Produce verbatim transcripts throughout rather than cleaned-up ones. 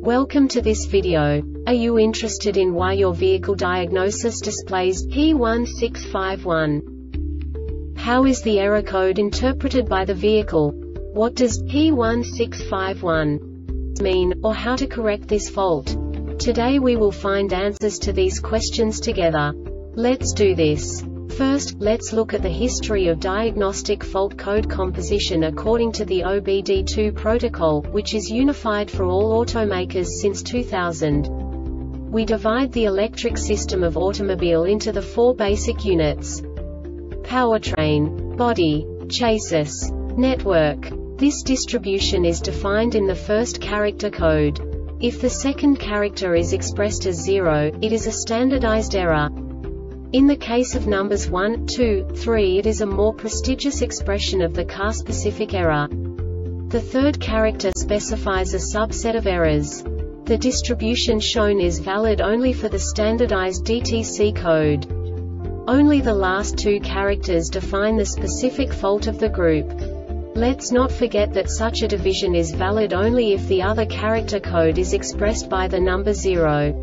Welcome to this video. Are you interested in why your vehicle diagnosis displays P one six five one? How is the error code interpreted by the vehicle? What does P one six five one mean, or how to correct this fault? Today we will find answers to these questions together. Let's do this. First, let's look at the history of diagnostic fault code composition according to the O B D two protocol, which is unified for all automakers since two thousand. We divide the electric system of automobile into the four basic units: powertrain, body, chassis, network. This distribution is defined in the first character code. If the second character is expressed as zero, it is a standardized error. In the case of numbers one, two, three, it is a more prestigious expression of the car-specific error. The third character specifies a subset of errors. The distribution shown is valid only for the standardized D T C code. Only the last two characters define the specific fault of the group. Let's not forget that such a division is valid only if the other character code is expressed by the number zero.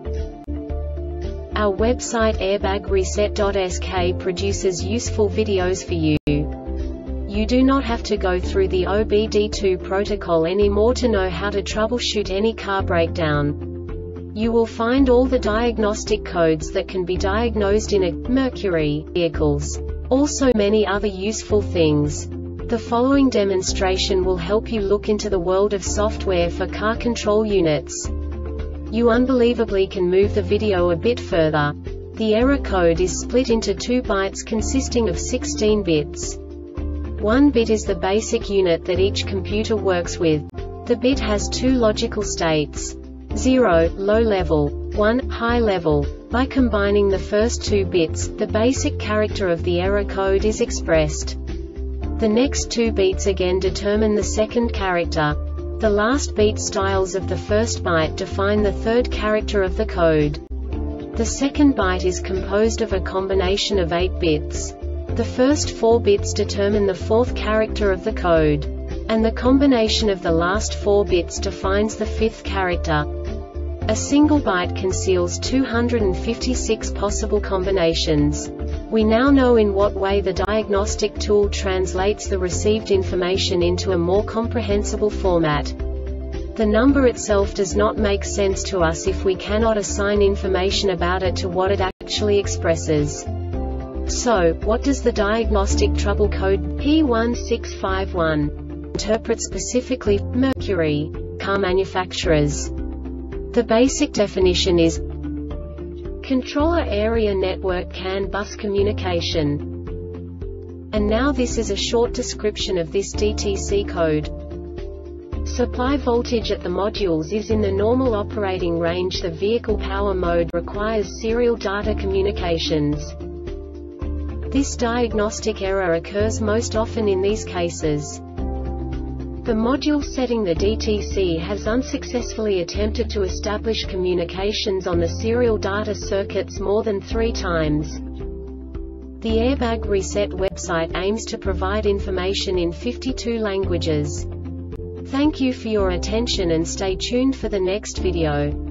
Our website airbag reset dot S K produces useful videos for you. You do not have to go through the O B D two protocol anymore to know how to troubleshoot any car breakdown. You will find all the diagnostic codes that can be diagnosed in a Mercury vehicles. Also many other useful things. The following demonstration will help you look into the world of software for car control units. You unbelievably can move the video a bit further. The error code is split into two bytes consisting of sixteen bits. One bit is the basic unit that each computer works with. The bit has two logical states: zero, low level, one, high level. By combining the first two bits, the basic character of the error code is expressed. The next two beats again determine the second character. The last beat styles of the first byte define the third character of the code. The second byte is composed of a combination of eight bits. The first four bits determine the fourth character of the code. And the combination of the last four bits defines the fifth character. A single byte conceals two hundred fifty-six possible combinations. We now know in what way the diagnostic tool translates the received information into a more comprehensible format. The number itself does not make sense to us if we cannot assign information about it to what it actually expresses. So, what does the diagnostic trouble code P one six five one interpret specifically for Mercury car manufacturers? The basic definition is Controller Area Network C A N bus communication. And now this is a short description of this D T C code. Supply voltage at the modules is in the normal operating range. The vehicle power mode requires serial data communications. This diagnostic error occurs most often in these cases. The module setting the D T C has unsuccessfully attempted to establish communications on the serial data circuits more than three times. The Airbag Reset website aims to provide information in fifty-two languages. Thank you for your attention and stay tuned for the next video.